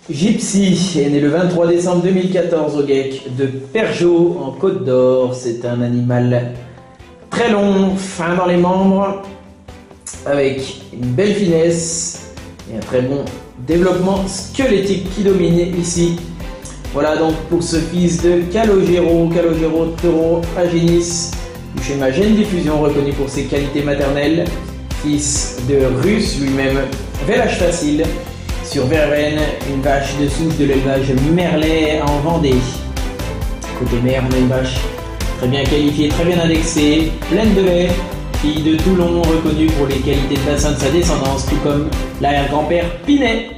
Gypsy est né le 23 décembre 2014 au GEC de Pergeot en Côte d'Or. C'est un animal très long, fin dans les membres, avec une belle finesse et un très bon développement squelettique qui domine ici. Voilà donc pour ce fils de Calogero Taureau Aginis, du schéma gène diffusion reconnu pour ses qualités maternelles, fils de Russe lui-même, vélage facile, sur Verveine, une vache de souche de l'élevage Merlet en Vendée. Côté mère, on a une vache très bien qualifiée, très bien indexée, pleine de lait, fille de Toulon, reconnue pour les qualités de bassin de sa descendance, tout comme l'arrière-grand-père Pinet.